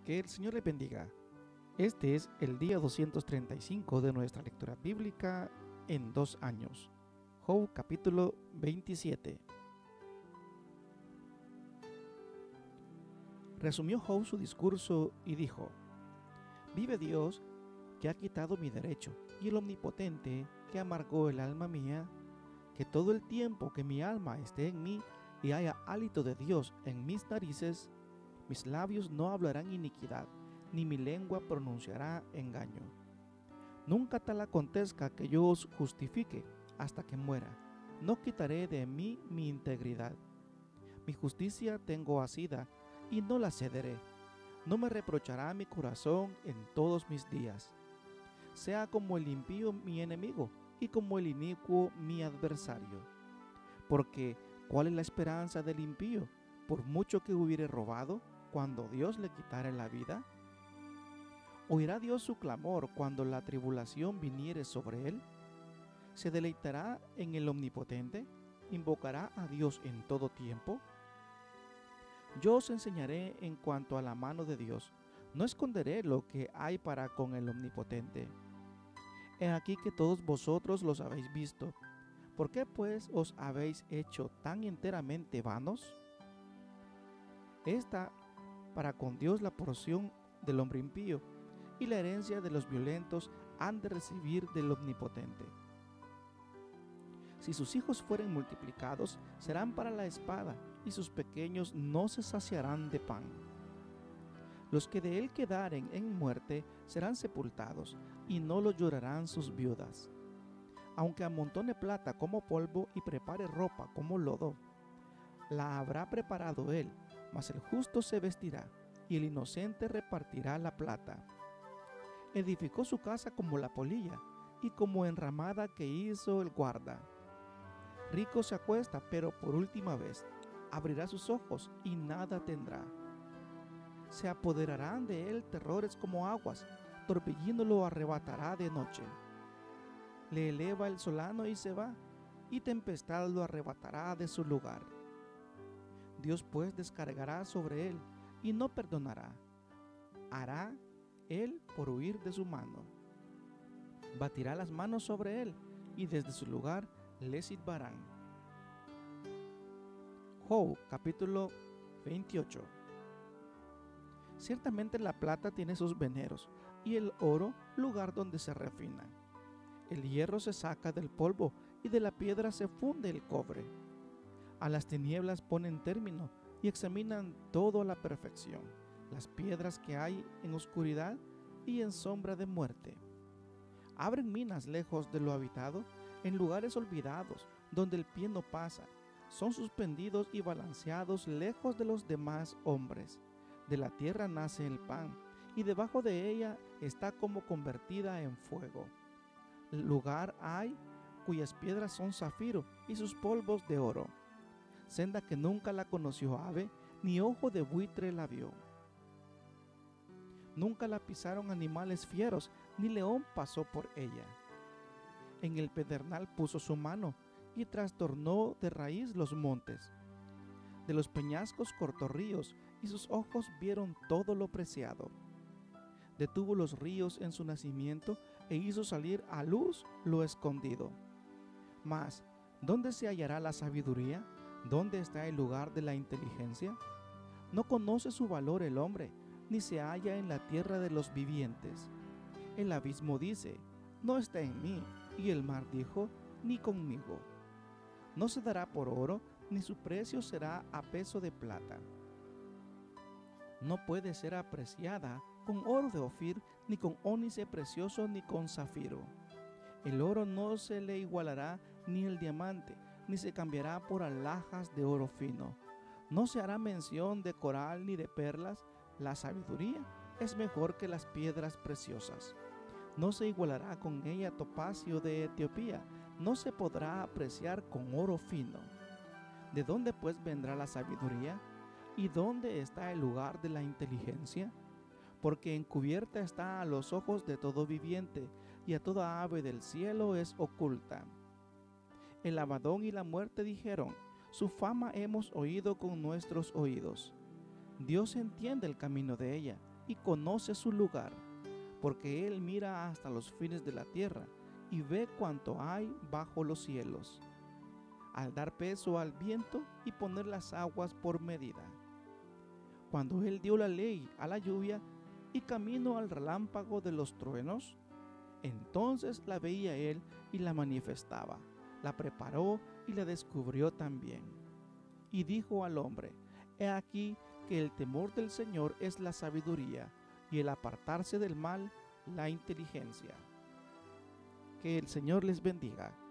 Que el Señor les bendiga. Este es el día 235 de nuestra lectura bíblica en 2 años. Job capítulo 27. Resumió Job su discurso y dijo: Vive Dios, que ha quitado mi derecho, y el Omnipotente, que amargó el alma mía, que todo el tiempo que mi alma esté en mí y haya hálito de Dios en mis narices, mis labios no hablarán iniquidad, ni mi lengua pronunciará engaño. Nunca tal acontezca que yo os justifique hasta que muera. No quitaré de mí mi integridad. Mi justicia tengo asida y no la cederé. No me reprochará mi corazón en todos mis días. Sea como el impío mi enemigo y como el inicuo mi adversario. Porque, ¿cuál es la esperanza del impío? Por mucho que hubiere robado, cuando Dios le quitare la vida. ¿Oirá Dios su clamor cuando la tribulación viniere sobre él? ¿Se deleitará en el Omnipotente? ¿Invocará a Dios en todo tiempo? Yo os enseñaré en cuanto a la mano de Dios. No esconderé lo que hay para con el Omnipotente. He aquí que todos vosotros los habéis visto. ¿Por qué pues os habéis hecho tan enteramente vanos? Esta para con Dios la porción del hombre impío, y la herencia de los violentos han de recibir del Omnipotente. Si sus hijos fueren multiplicados, serán para la espada, y sus pequeños no se saciarán de pan. Los que de él quedaren en muerte serán sepultados, y no lo llorarán sus viudas. Aunque amontone plata como polvo y prepare ropa como lodo, la habrá preparado él, mas el justo se vestirá, y el inocente repartirá la plata. Edificó su casa como la polilla, y como enramada que hizo el guarda. Rico se acuesta, pero por última vez, abrirá sus ojos y nada tendrá. Se apoderarán de él terrores como aguas, torbellino lo arrebatará de noche. Le eleva el solano y se va, y tempestad lo arrebatará de su lugar. Dios pues descargará sobre él, y no perdonará. Hará él por huir de su mano. Batirá las manos sobre él, y desde su lugar le silbarán. Job capítulo 28. Ciertamente la plata tiene sus veneros, y el oro lugar donde se refina. El hierro se saca del polvo, y de la piedra se funde el cobre. A las tinieblas ponen término, y examinan todo a la perfección, las piedras que hay en oscuridad y en sombra de muerte. Abren minas lejos de lo habitado, en lugares olvidados, donde el pie no pasa. Son suspendidos y balanceados lejos de los demás hombres. De la tierra nace el pan, y debajo de ella está como convertida en fuego. Lugar hay cuyas piedras son zafiro y sus polvos de oro. Senda que nunca la conoció ave, ni ojo de buitre la vio. Nunca la pisaron animales fieros, ni león pasó por ella. En el pedernal puso su mano, y trastornó de raíz los montes. De los peñascos cortó ríos, y sus ojos vieron todo lo preciado. Detuvo los ríos en su nacimiento, e hizo salir a luz lo escondido. Mas, ¿dónde se hallará la sabiduría? ¿Dónde está el lugar de la inteligencia? No conoce su valor el hombre, ni se halla en la tierra de los vivientes. El abismo dice: no está en mí, y el mar dijo: ni conmigo. No se dará por oro, ni su precio será a peso de plata. No puede ser apreciada con oro de Ofir, ni con ónice precioso, ni con zafiro. El oro no se le igualará, ni el diamante, ni se cambiará por alhajas de oro fino. No se hará mención de coral ni de perlas. La sabiduría es mejor que las piedras preciosas. No se igualará con ella topacio de Etiopía, no se podrá apreciar con oro fino. ¿De dónde pues vendrá la sabiduría? ¿Y dónde está el lugar de la inteligencia? Porque encubierta está a los ojos de todo viviente, y a toda ave del cielo es oculta. El Abadón y la muerte dijeron: su fama hemos oído con nuestros oídos. Dios entiende el camino de ella, y conoce su lugar, porque Él mira hasta los fines de la tierra y ve cuanto hay bajo los cielos, al dar peso al viento y poner las aguas por medida. Cuando Él dio la ley a la lluvia y camino al relámpago de los truenos, entonces la veía Él y la manifestaba, la preparó y la descubrió también. Y dijo al hombre: He aquí que el temor del Señor es la sabiduría, y el apartarse del mal la inteligencia. Que el Señor les bendiga.